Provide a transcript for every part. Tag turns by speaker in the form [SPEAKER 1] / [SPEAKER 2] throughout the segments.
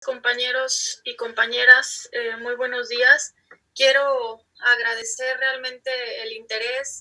[SPEAKER 1] Compañeros y compañeras, muy buenos días. Quiero agradecer realmente el interés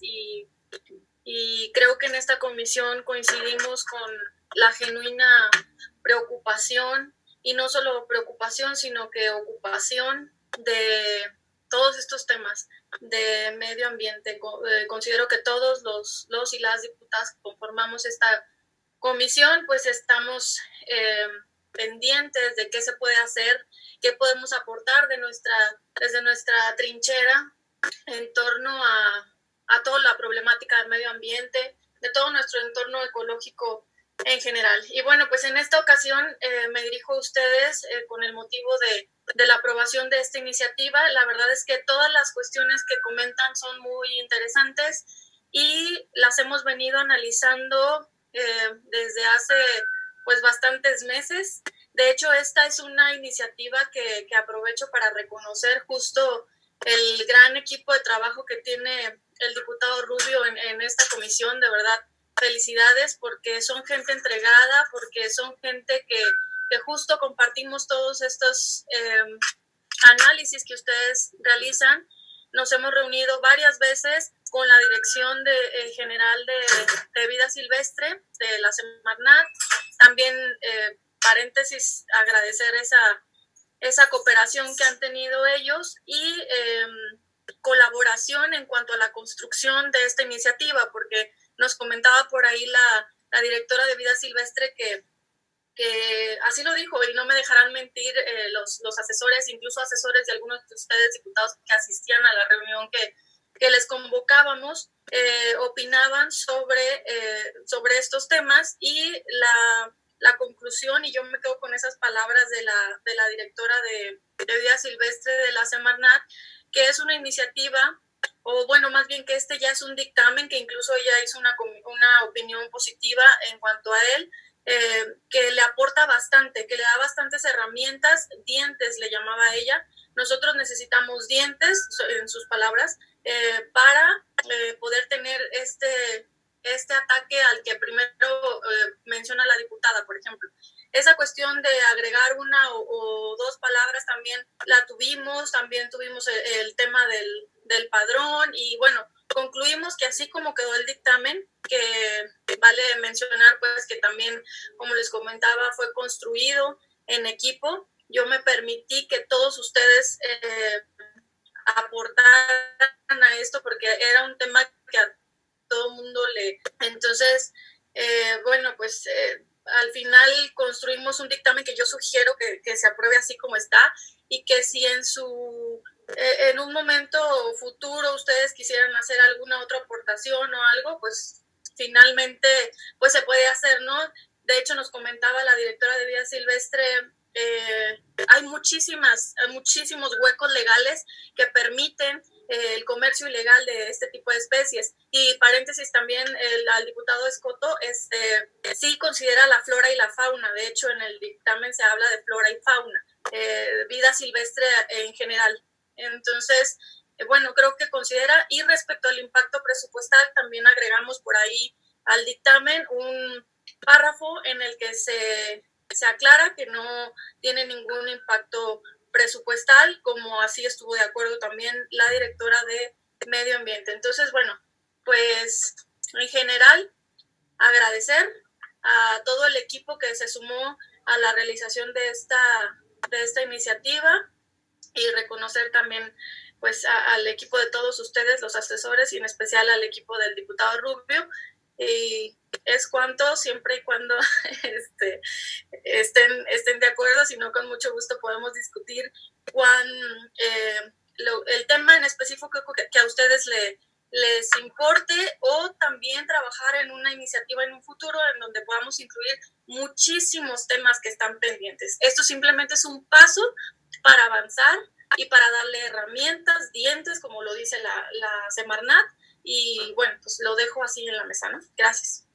[SPEAKER 1] y creo que en esta comisión coincidimos con la genuina preocupación, y no solo preocupación, sino que ocupación de todos estos temas de medio ambiente. Considero que todos los y las diputadas que conformamos esta comisión, pues estamos pendientes de qué se puede hacer, qué podemos aportar desde nuestra trinchera en torno a toda la problemática del medio ambiente, de todo nuestro entorno ecológico en general. Y bueno, pues en esta ocasión me dirijo a ustedes con el motivo de la aprobación de esta iniciativa. La verdad es que todas las cuestiones que comentan son muy interesantes y las hemos venido analizando desde hace pues bastantes meses. De hecho, esta es una iniciativa que aprovecho para reconocer justo el gran equipo de trabajo que tiene el diputado Rubio en esta comisión. De verdad, felicidades, porque son gente entregada, porque son gente que justo compartimos todos estos análisis que ustedes realizan. Nos hemos reunido varias veces con la Dirección General de Vida Silvestre de la Semarnat. También, paréntesis, agradecer esa cooperación que han tenido ellos y colaboración en cuanto a la construcción de esta iniciativa, porque nos comentaba por ahí la directora de Vida Silvestre que así lo dijo, y no me dejarán mentir los asesores, incluso asesores de algunos de ustedes, diputados, que asistían a la reunión que les convocábamos, opinaban sobre estos temas, y la conclusión, y yo me quedo con esas palabras de la directora de Vida Silvestre de la Semarnat, que es una iniciativa, o bueno, más bien que este ya es un dictamen, que incluso ella hizo una opinión positiva en cuanto a él, que le aporta bastante, que le da bastantes herramientas, dientes le llamaba ella. Nosotros necesitamos dientes, en sus palabras, para poder tener este ataque al que primero menciona la diputada, por ejemplo. Esa cuestión de agregar una o dos palabras también la tuvimos, también tuvimos el tema del padrón, y bueno, concluimos que así como quedó el dictamen, que vale mencionar pues que también, como les comentaba, fue construido en equipo. Yo me permití que todos ustedes aportaran a esto, porque era un tema que a todo mundo le... Entonces, bueno, pues al final construimos un dictamen que yo sugiero que se apruebe así como está, y que si en un momento futuro ustedes quisieran hacer alguna otra aportación o algo, pues finalmente pues se puede hacer, ¿no? De hecho, nos comentaba la directora de Vida Silvestre, hay muchísimos huecos legales que permiten el comercio ilegal de este tipo de especies. Y paréntesis también, el diputado Escoto sí considera la flora y la fauna. De hecho, en el dictamen se habla de flora y fauna, vida silvestre en general. Entonces, bueno, creo que considera. Y respecto al impacto presupuestal, también agregamos por ahí al dictamen un párrafo en el que se aclara que no tiene ningún impacto presupuestal, como así estuvo de acuerdo también la directora de Medio Ambiente. Entonces, bueno, pues en general agradecer a todo el equipo que se sumó a la realización de esta iniciativa, y reconocer también pues al equipo de todos ustedes, los asesores, y en especial al equipo del diputado Rubio. Y es cuanto, siempre y cuando estén de acuerdo, si no, con mucho gusto podemos discutir el tema en específico que a ustedes les importe, o también trabajar en una iniciativa en un futuro en donde podamos incluir muchísimos temas que están pendientes. Esto simplemente es un paso para avanzar y para darle herramientas, dientes, como lo dice la Semarnat, y bueno, pues lo dejo así en la mesa, ¿no? Gracias.